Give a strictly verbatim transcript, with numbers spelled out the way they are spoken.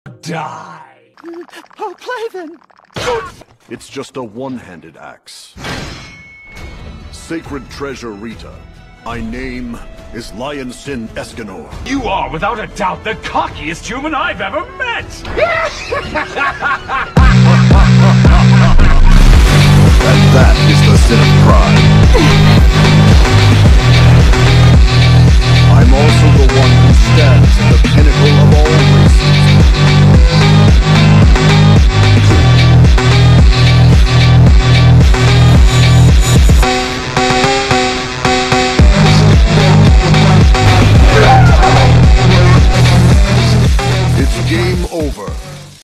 Die! I'll play then! It's just a one-handed axe. Sacred treasure Rita. My name is Lion Sin Escanor. You are, without a doubt, the cockiest human I've ever met! And that is the sin of pride.